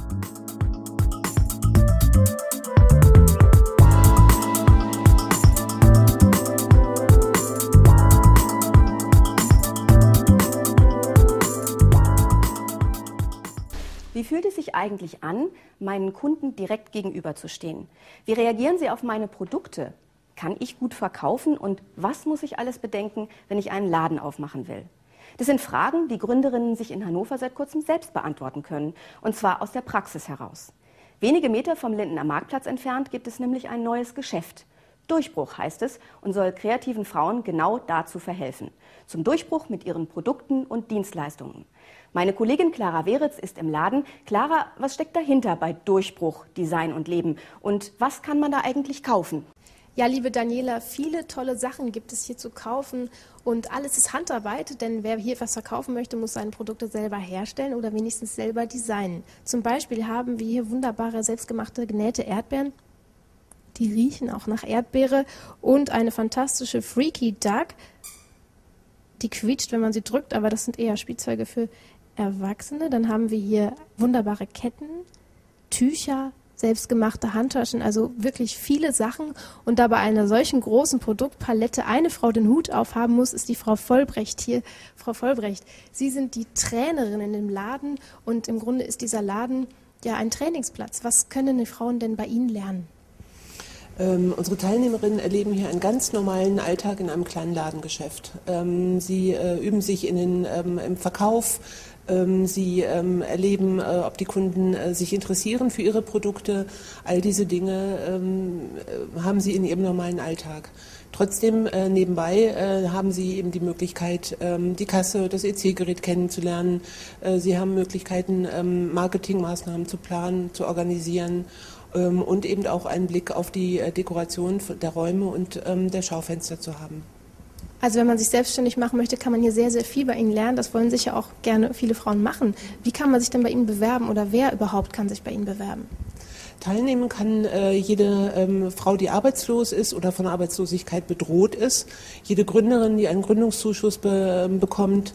Wie fühlt es sich eigentlich an, meinen Kunden direkt gegenüberzustehen? Wie reagieren sie auf meine Produkte? Kann ich gut verkaufen und was muss ich alles bedenken, wenn ich einen Laden aufmachen will? Das sind Fragen, die Gründerinnen sich in Hannover seit kurzem selbst beantworten können, und zwar aus der Praxis heraus. Wenige Meter vom Lindener Marktplatz entfernt gibt es nämlich ein neues Geschäft. Durchbruch heißt es und soll kreativen Frauen genau dazu verhelfen. Zum Durchbruch mit ihren Produkten und Dienstleistungen. Meine Kollegin Clara Weritz ist im Laden. Clara, was steckt dahinter bei Durchbruch, Design und Leben? Und was kann man da eigentlich kaufen? Ja, liebe Daniela, viele tolle Sachen gibt es hier zu kaufen und alles ist Handarbeit, denn wer hier was verkaufen möchte, muss seine Produkte selber herstellen oder wenigstens selber designen. Zum Beispiel haben wir hier wunderbare selbstgemachte genähte Erdbeeren. Die riechen auch nach Erdbeere und eine fantastische Freaky Duck. Die quietscht, wenn man sie drückt, aber das sind eher Spielzeuge für Erwachsene. Dann haben wir hier wunderbare Ketten, Tücher, selbstgemachte Handtaschen, also wirklich viele Sachen. Und da bei einer solchen großen Produktpalette eine Frau den Hut aufhaben muss, ist die Frau Vollbrecht hier. Frau Vollbrecht, Sie sind die Trainerin in dem Laden und im Grunde ist dieser Laden ja ein Trainingsplatz. Was können die Frauen denn bei Ihnen lernen? Unsere Teilnehmerinnen erleben hier einen ganz normalen Alltag in einem kleinen Ladengeschäft. Sie üben sich im Verkauf. Sie erleben, ob die Kunden sich interessieren für ihre Produkte. All diese Dinge haben sie in ihrem normalen Alltag. Trotzdem nebenbei haben sie eben die Möglichkeit, die Kasse, das EC-Gerät kennenzulernen. Sie haben Möglichkeiten, Marketingmaßnahmen zu planen, zu organisieren. Und eben auch einen Blick auf die Dekoration der Räume und der Schaufenster zu haben. Also wenn man sich selbstständig machen möchte, kann man hier sehr, sehr viel bei Ihnen lernen. Das wollen sicher auch gerne viele Frauen machen. Wie kann man sich denn bei Ihnen bewerben oder wer überhaupt kann sich bei Ihnen bewerben? Teilnehmen kann jede Frau, die arbeitslos ist oder von Arbeitslosigkeit bedroht ist, jede Gründerin, die einen Gründungszuschuss bekommt,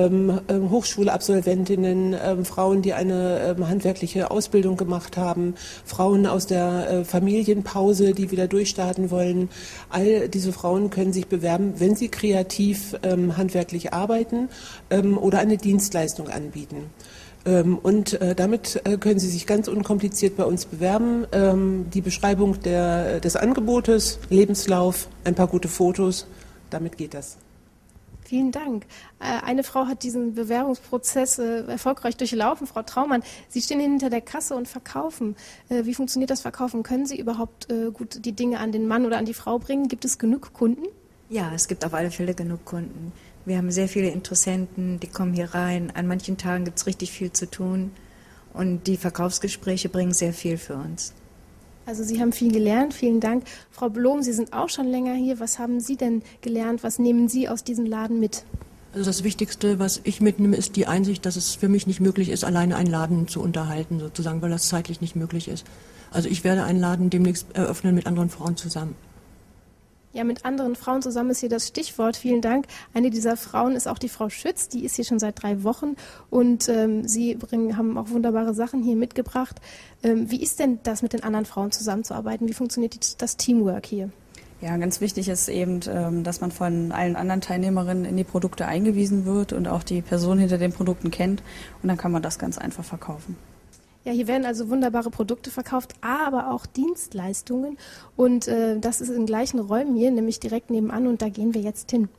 Hochschulabsolventinnen, Frauen, die eine handwerkliche Ausbildung gemacht haben, Frauen aus der Familienpause, die wieder durchstarten wollen. All diese Frauen können sich bewerben, wenn sie kreativ handwerklich arbeiten oder eine Dienstleistung anbieten. Und damit können Sie sich ganz unkompliziert bei uns bewerben. Die Beschreibung des Angebotes, Lebenslauf, ein paar gute Fotos, damit geht das. Vielen Dank. Eine Frau hat diesen Bewerbungsprozess erfolgreich durchlaufen, Frau Traumann. Sie stehen hinter der Kasse und verkaufen. Wie funktioniert das Verkaufen? Können Sie überhaupt gut die Dinge an den Mann oder an die Frau bringen? Gibt es genug Kunden? Ja, es gibt auf alle Fälle genug Kunden. Wir haben sehr viele Interessenten, die kommen hier rein. An manchen Tagen gibt es richtig viel zu tun und die Verkaufsgespräche bringen sehr viel für uns. Also Sie haben viel gelernt, vielen Dank. Frau Blom, Sie sind auch schon länger hier. Was haben Sie denn gelernt? Was nehmen Sie aus diesem Laden mit? Also das Wichtigste, was ich mitnehme, ist die Einsicht, dass es für mich nicht möglich ist, alleine einen Laden zu unterhalten, sozusagen, weil das zeitlich nicht möglich ist. Also ich werde einen Laden demnächst eröffnen mit anderen Frauen zusammen. Ja, mit anderen Frauen zusammen ist hier das Stichwort. Vielen Dank. Eine dieser Frauen ist auch die Frau Schütz. Die ist hier schon seit 3 Wochen und Sie haben auch wunderbare Sachen hier mitgebracht. Wie ist denn das, mit den anderen Frauen zusammenzuarbeiten? Wie funktioniert das Teamwork hier? Ja, ganz wichtig ist eben, dass man von allen anderen Teilnehmerinnen in die Produkte eingewiesen wird und auch die Person hinter den Produkten kennt. Und dann kann man das ganz einfach verkaufen. Ja, hier werden also wunderbare Produkte verkauft, aber auch Dienstleistungen. Und das ist in gleichen Räumen hier, nämlich direkt nebenan. Und da gehen wir jetzt hin.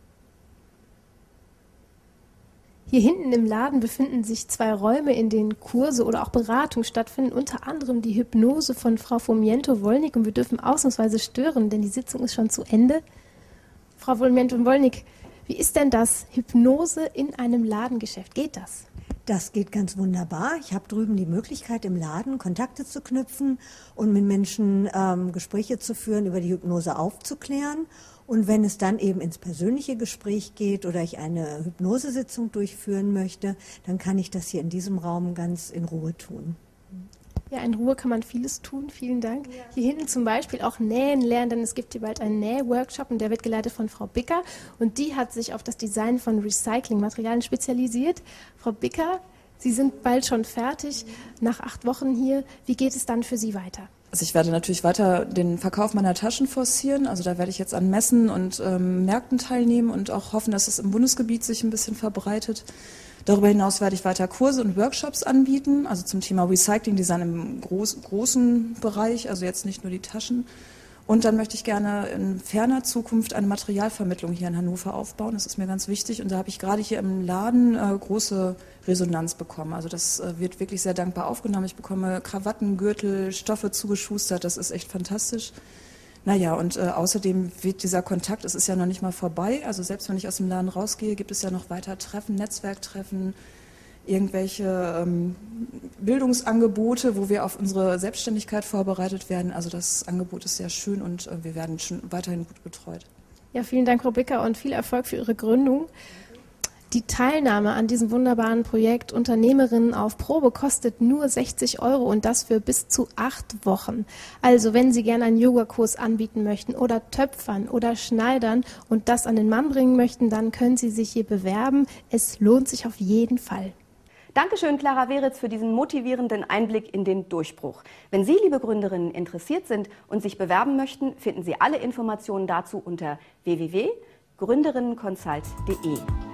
Hier hinten im Laden befinden sich 2 Räume, in denen Kurse oder auch Beratungen stattfinden, unter anderem die Hypnose von Frau Fomiento-Wollnig. Und wir dürfen ausnahmsweise stören, denn die Sitzung ist schon zu Ende. Frau Fomiento-Wollnig, wie ist denn das, Hypnose in einem Ladengeschäft? Geht das? Das geht ganz wunderbar. Ich habe drüben die Möglichkeit, im Laden Kontakte zu knüpfen und mit Menschen Gespräche zu führen, über die Hypnose aufzuklären. Und wenn es dann eben ins persönliche Gespräch geht oder ich eine Hypnosesitzung durchführen möchte, dann kann ich das hier in diesem Raum ganz in Ruhe tun. Ja, in Ruhe kann man vieles tun. Vielen Dank. Ja. Hier hinten zum Beispiel auch Nähen lernen, denn es gibt hier bald einen Nähworkshop und der wird geleitet von Frau Bicker. Und die hat sich auf das Design von Recyclingmaterialien spezialisiert. Frau Bicker, Sie sind bald schon fertig, nach 8 Wochen hier. Wie geht es dann für Sie weiter? Also ich werde natürlich weiter den Verkauf meiner Taschen forcieren. Also da werde ich jetzt an Messen und Märkten teilnehmen und auch hoffen, dass es im Bundesgebiet sich ein bisschen verbreitet. Darüber hinaus werde ich weiter Kurse und Workshops anbieten, also zum Thema Recycling Design im großen Bereich, also jetzt nicht nur die Taschen. Und dann möchte ich gerne in ferner Zukunft eine Materialvermittlung hier in Hannover aufbauen. Das ist mir ganz wichtig. Und da habe ich gerade hier im Laden große Resonanz bekommen. Also das wird wirklich sehr dankbar aufgenommen. Ich bekomme Krawatten, Gürtel, Stoffe zugeschustert. Das ist echt fantastisch. Naja, und außerdem wird dieser Kontakt, es ist ja noch nicht mal vorbei. Also selbst wenn ich aus dem Laden rausgehe, gibt es ja noch weiter Treffen, Netzwerktreffen, irgendwelche Bildungsangebote, wo wir auf unsere Selbstständigkeit vorbereitet werden. Also das Angebot ist sehr schön und wir werden schon weiterhin gut betreut. Ja, vielen Dank, Frau Bicker, und viel Erfolg für Ihre Gründung. Die Teilnahme an diesem wunderbaren Projekt Unternehmerinnen auf Probe kostet nur 60 € und das für bis zu 8 Wochen. Also wenn Sie gerne einen Yogakurs anbieten möchten oder töpfern oder schneidern und das an den Mann bringen möchten, dann können Sie sich hier bewerben. Es lohnt sich auf jeden Fall. Dankeschön, Clara Weritz, für diesen motivierenden Einblick in den Durchbruch. Wenn Sie, liebe Gründerinnen, interessiert sind und sich bewerben möchten, finden Sie alle Informationen dazu unter www.gründerinnenconsult.de.